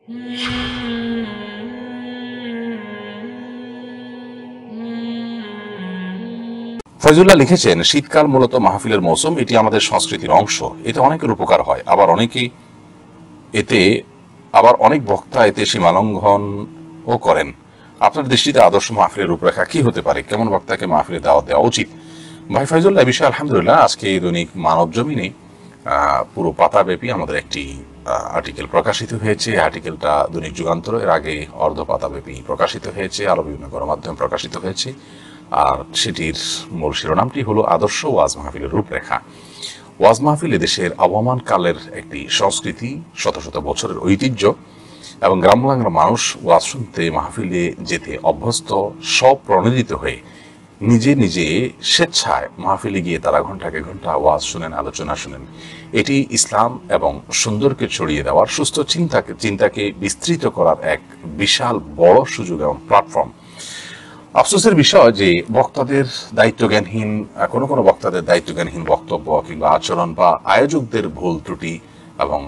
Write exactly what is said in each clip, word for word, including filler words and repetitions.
ফয়জুল্লাহ লিখেছেন, শীতকাল মূলত মাহফিলের মৌসুম, এটি আমাদের সংস্কৃতির অংশ। এতে অনেকের উপকার হয়, আবার অনেকেই এতে আবার অনেক বক্তা এতে সীমালঙ্ঘন ও করেন। আপনার দৃষ্টিতে আদর্শ মাহফিলের রূপরেখা কি হতে পারে? কেমন বক্তাকে মাহফিলে দাওয়াত দেওয়া উচিত? ভাই ফয়জুল্লাহ, এই বিষয়ে আলহামদুলিল্লাহ আজকে এই দৈনিক মানব জমিনে পুরো পাতাব্যাপী আমাদের একটি আর্টিকেল প্রকাশিত হয়েছে। আর্টিকেলটা দৈনিক যুগান্তর, এর আগে অর্ধ পাতাব্যাপী প্রকাশিত হয়েছে, আরো বিভিন্ন গণমাধ্যমে প্রকাশিত হয়েছে। আর সেটির মূল শিরোনামটি হলো আদর্শ ওয়াজ মাহফিলের রূপরেখা। ওয়াজ মাহফিল এদেশের আবহমান কালের একটি সংস্কৃতি, শত শত বছরের ঐতিহ্য, এবং গ্রাম বাংলার মানুষ ওয়াজ শুনতে মাহফিলে যেতে অভ্যস্ত। স্বপ্রণোদিত হয়ে নিজে নিজে স্বেচ্ছায় মাহফিলে গিয়ে তারা ঘন্টাকে ঘন্টা ওয়াজ শুনেন, আলোচনা শুনেন। এটি ইসলাম এবং সুন্দরকে ছড়িয়ে দেওয়ার, সুস্থ চিন্তাকে চিন্তাকে বিস্তৃত করার এক বিশাল বড় সুযোগ এবং প্ল্যাটফর্ম। আফসোসের বিষয় যে বক্তাদের দায়িত্বজ্ঞানহীন, কোনো কোনো বক্তাদের দায়িত্বজ্ঞানহীন বক্তব্য কিংবা আচরণ বা আয়োজকদের ভুল ত্রুটি এবং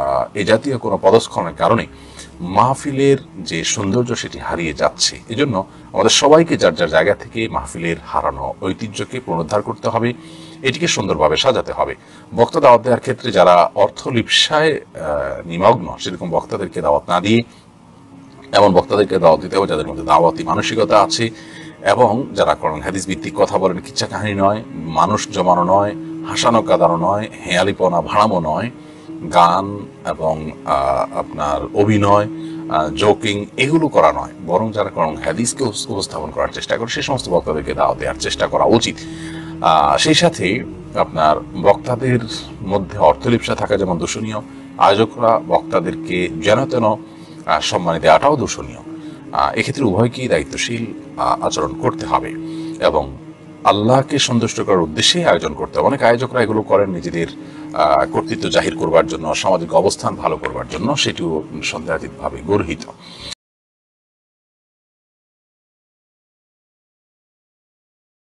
এ জাতীয় কোনো পদস্খলনের কারণে মাহফিলের যে সৌন্দর্য সেটি হারিয়ে যাচ্ছে। এজন্য আমাদের সবাইকে যার যার জায়গা থেকে মাহফিলের হারানো ঐতিহ্যকে পুনরুদ্ধার করতে হবে, এটিকে সুন্দরভাবে সাজাতে হবে। বক্তা দাওয়াত দেওয়ার ক্ষেত্রে যারা অর্থ লিপ্সায় নিমগ্ন, সেরকম বক্তাদেরকে দাওয়াত না দিয়ে এমন বক্তাদেরকে দাওয়াত দিতে হবে যাদের মধ্যে দাওয়াতি মানসিকতা আছে এবং যারা কোরআন হাদিস ভিত্তিক কথা বলেন, কিচ্ছা কাহিনী নয়, মানুষ জমানো নয়, হাসানো কাঁদানো নয়, হেয়ালিপনা ভাড়ামো নয়, গান এবং আপনার অভিনয়, জোকিং এগুলো করা নয়, বরং যারা কোরআন হাদিসকে উপস্থাপন করার চেষ্টা করে সে সমস্ত বক্তাদেরকে দাওয়াত দেওয়ার চেষ্টা করা উচিত। সেই সাথে আপনার বক্তাদের মধ্যে অর্থলিপ্সা থাকা যেমন দূষণীয়, আয়োজকরা বক্তাদেরকে যেন তেন সম্মানী দেওয়াটাও দূষণীয়। এক্ষেত্রে উভয়কেই দায়িত্বশীল আচরণ করতে হবে এবং আল্লাহকে সন্তুষ্ট করার উদ্দেশ্যে আয়োজন করতে হবে। অনেক আয়োজকরা এগুলো করেন নিজেদের কর্তৃত্ব জাহির করবার জন্য, সামাজিক অবস্থান ভালো করবার জন্য, সেটিও সন্দেহাতীতভাবে গর্হিত।